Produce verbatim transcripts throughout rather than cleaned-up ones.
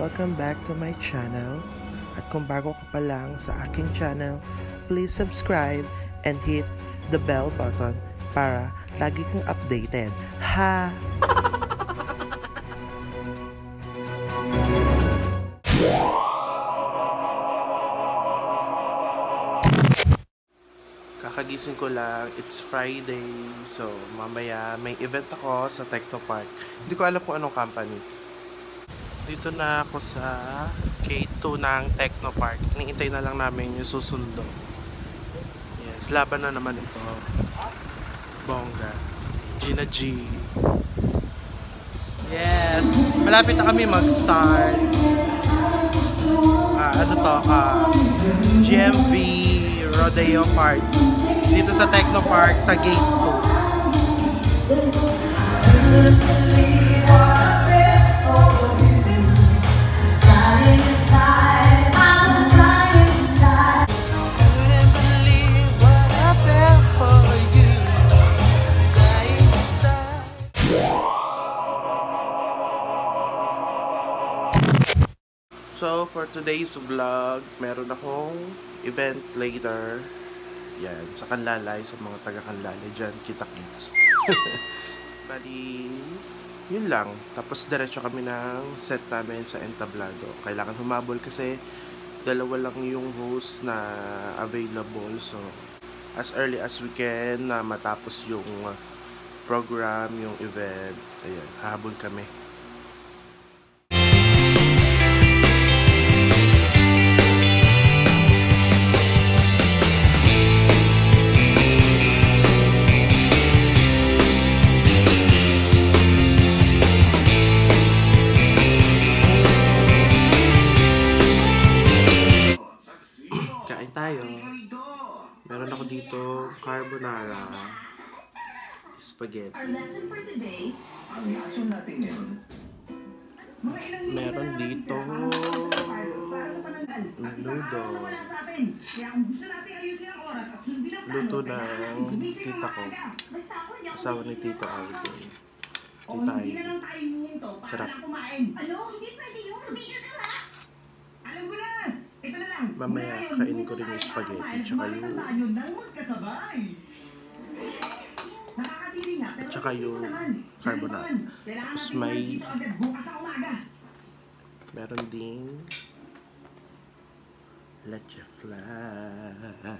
Welcome back to my channel. At kung bago ka pa lang sa aking channel, please subscribe and hit the bell button para lagi kang updated. Ha! Kakagising ko lang, it's Friday, so mamaya may event ako sa Technopark. Hindi ko alam kung anong company. Dito na ako sa gate two ng Technopark. Iniintay na lang namin yung susundo. Yes, laban na naman ito. Bongga. Gina G. Yes, malapit na kami mag-start. Ah, ano to? Ah, G M V Rodeo Park. Dito sa Technopark sa gate two. So, for today's vlog, meron akong event later. Yan, sa Kanlalay, sa mga taga-Kanlalay dyan, kita-kits. Bali, yun lang. Tapos, diretso kami ng set namin sa Entablado. Kailangan humabol kasi dalawa lang yung host na available. So, as early as we can na matapos yung program, yung event. Ayan, hahabol kami. Tayo. Meron ako dito carbonara, spaghetti. Meron dito noodle. Luto ng tita ko. Asawa ni Tito Alvin. Tita Ivy. Sarap. Mamaya kainin ko rin yung spaghetti tsaka yung at tsaka yung carbonara. Tapos may meron ding leche flan.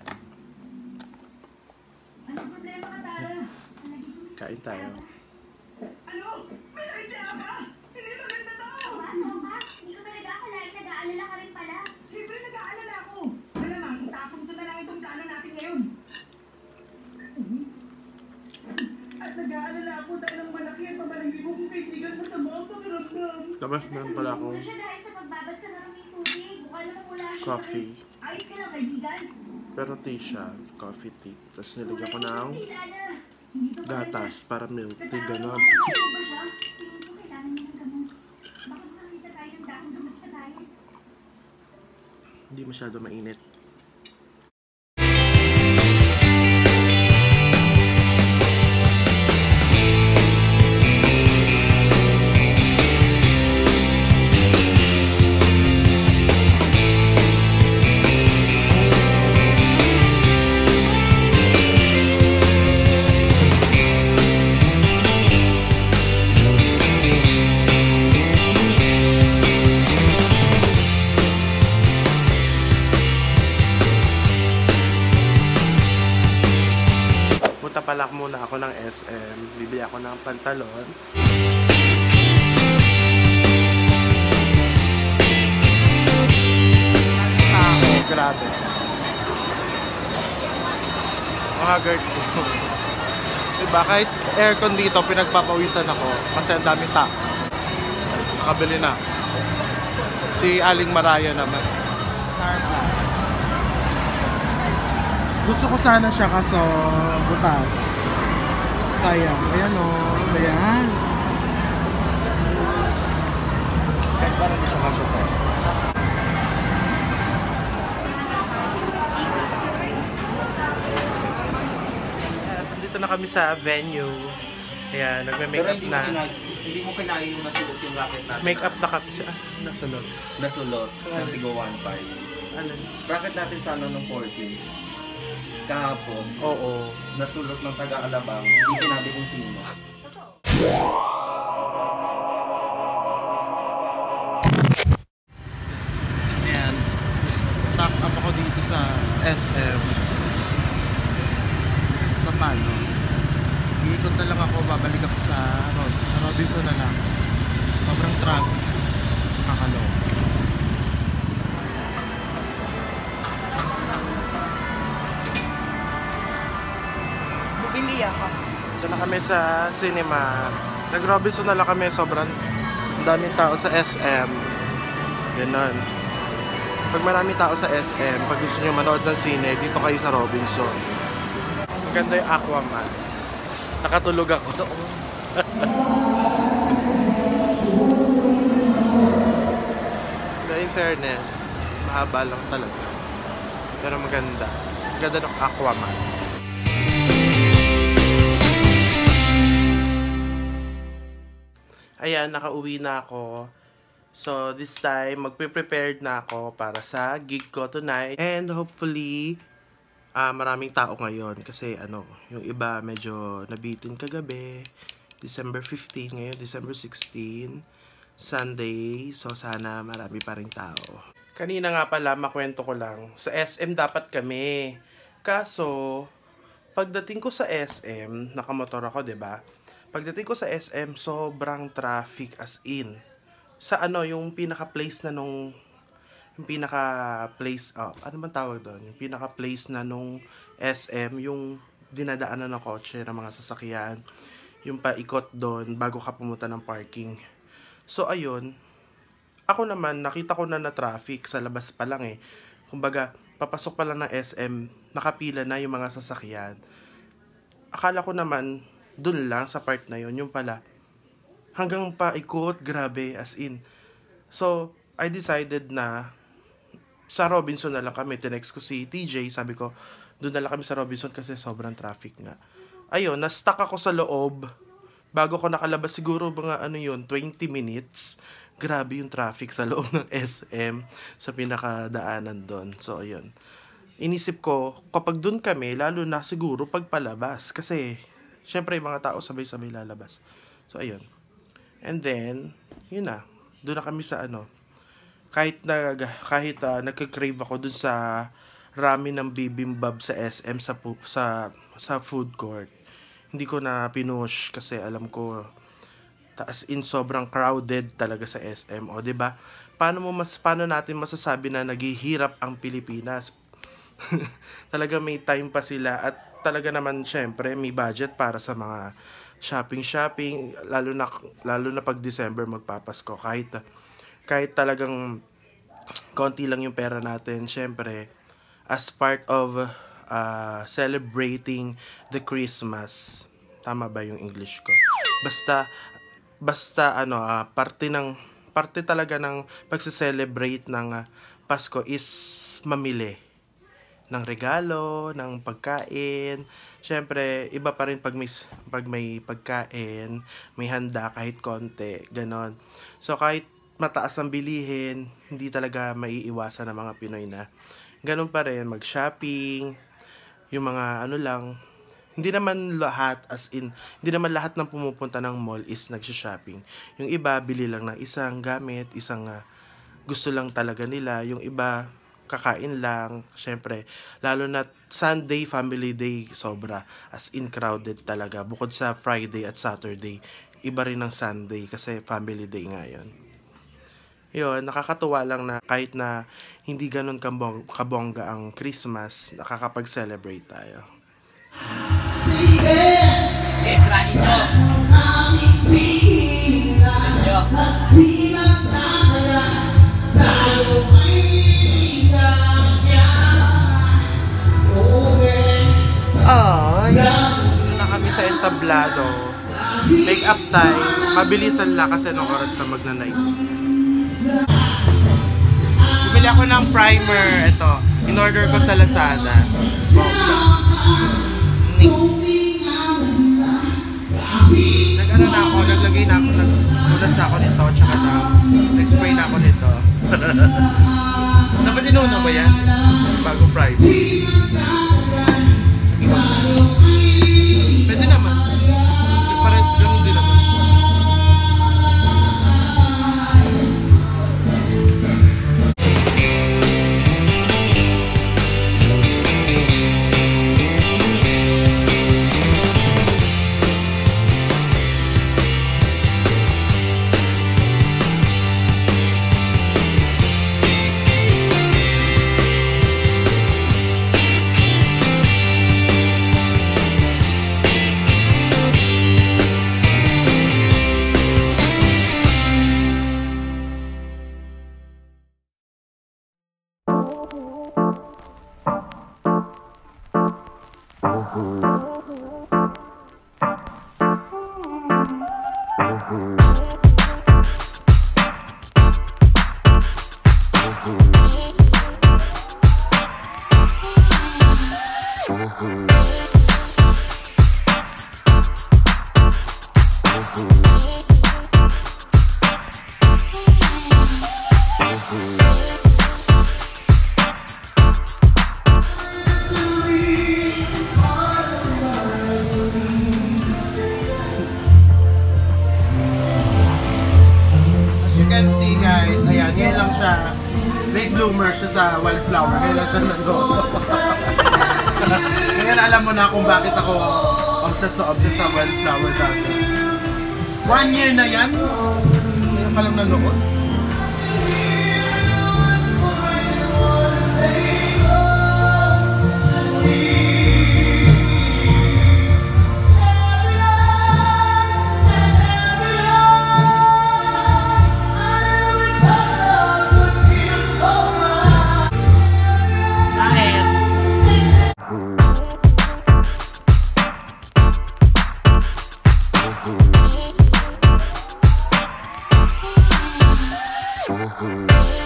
Kain tayo. Ano? May sakit siya ka? Hindi maganda daw! Pumasok ka? Hindi ko talaga akalain nag-aalala ka rin pala. Siyempre nag-aalala ako. Malamang itapon ko na lang itong plano natin ngayon. At nag-aalala ako dahil ang malaki at pamalahibo kong kaibigan masama ang pakiramdam. Tapos meron pala akong siya dahil sa pagbabad sa maraming tubig. Mukha naman mula siya coffee. sa ayos ka lang kaibigan. Pero tea siya, coffee tea. Tapos nilagyan ko ng gatas para milk tea, gano'n. Hindi masyado mainit. Palak muna ako ng S M, bibili ako ng pantalon. Ah, oh, grabe. Mga girl ko. Diba, kahit aircon dito, pinagpapawisan ako kasi ang dami ta. Nakabili na. Si Aling Maraya naman. Gusto ko sana siya kaso butas. Sayang. Ayan o. Oh. Ayan. Kahit parang di siya kasya sa'yo. Yes, dito na kami sa venue. Ayan, nagme-makeup na. Hindi mo kinaya yung nasulot yung racket natin. Make-up na kami sa... Nasulot. Nasulot. Ng tigo one five. Ano? Racket natin sa ano ng four K. Kahapon. Oo. Nasulot ng taga-Alabang. Hindi sinabi kung sino. Ayan. Stock up ako dito sa S M. Sa Pano. Iikot na lang ako, babalik ako sa Rod. Sa Robinson na lang. Sobrang traffic. Kakalaw. Bumili ako. Ito na kami sa cinema. Nag-Robinson na lang kami. Sobrang daming tao sa S M. Ganon. Pag maraming tao sa S M, pag gusto nyo manood ng sine, dito kayo sa Robinson. Maganda yung Aquaman. Nakatulog ako doon. So in fairness, mahaba lang talaga. Pero maganda. Maganda ng Aquaman. Ayan, nakauwi na ako. So, this time, magpe-prepared na ako para sa gig ko tonight. And hopefully, uh, maraming tao ngayon. Kasi, ano, yung iba medyo nabitin kagabi. December fifteenth ngayon, December sixteenth. Sunday. So, sana marami pa rin tao. Kanina nga pala, makwento ko lang. Sa S M dapat kami. Kaso, pagdating ko sa S M, nakamotor ako, 'di ba? Pagdating ko sa S M, sobrang traffic as in. Sa ano, yung pinaka-place na nung yung pinaka-place, oh, ano man tawag doon? Yung pinaka-place na nung S M, yung dinadaanan ng kotse ng mga sasakyan, yung paikot doon bago ka pumunta ng parking. So, ayun, ako naman, nakita ko na na traffic sa labas pa lang eh. Kumbaga, papasok pa lang ng S M, nakapila na yung mga sasakyan. Akala ko naman, dun lang sa part na yun, yung pala, hanggang paikot, grabe, as in. So, I decided na, sa Robinson na lang kami, tinext ko si T J, sabi ko, dun na lang kami sa Robinson kasi sobrang traffic nga. Ayun, na-stuck ako sa loob, bago ko nakalabas siguro mga ano yun, twenty minutes, grabe yung traffic sa loob ng S M, sa pinakadaanan dun. So, ayun. Inisip ko, kapag dun kami, lalo na siguro pagpalabas, kasi, syempre, yung mga tao sabay-sabay lalabas. So, ayun. And then, yun na. Doon na kami sa ano. Kahit na, kahit uh, nagka-crave ako dun sa ramen ng bibimbap sa S M, sa, sa, sa food court. Hindi ko na pinush kasi alam ko, taas in sobrang crowded talaga sa S M. O, diba? Paano mo mas, paano natin masasabi na naghihirap ang Pilipinas? Talaga may time pa sila at talaga naman syempre may budget para sa mga shopping-shopping lalo na lalo na pag December magpapasko kahit kahit talagang konti lang yung pera natin syempre as part of uh, celebrating the Christmas. Tama ba yung English ko? Basta basta ano uh, parte ng parte talaga ng pagse-celebrate ng uh, Pasko is mamili ng regalo, ng pagkain. Siyempre, iba pa rin pag may, pag may pagkain, may handa kahit konti, ganon. So, kahit mataas ang bilihin, hindi talaga maiiwasan ng mga Pinoy na ganon pa rin, mag-shopping, yung mga ano lang, hindi naman lahat, as in, hindi naman lahat ng pumupunta ng mall is nagsha-shopping. Yung iba, bili lang ng isang gamit, isang uh, gusto lang talaga nila. Yung iba, kakain lang, syempre, lalo na Sunday, family day, sobra, as in crowded talaga, bukod sa Friday at Saturday, iba rin ng Sunday, kasi family day nga yun. Yun, nakakatuwa lang na kahit na hindi ganun kabong, kabongga ang Christmas, nakakapag-celebrate tayo. Yes, Ranito! Ay, na kami sa entablado. Make up time. Mabilisan lang kasi nung oras na magna-night. Bumili ako ng primer. Ito. In-order ko sa Lazada. Nix. Nag-ano na ako. Naglagay na ako ng You can see guys, ayan, yan lang siya. Big bloomer siya sa wildflower. Kaya lang siya nandun. Ngayon alam mo na kung bakit ako obsessed na obsessed sa wildflower dati. One year na yan. Ngayon ka lang nanood. Mm-hmm.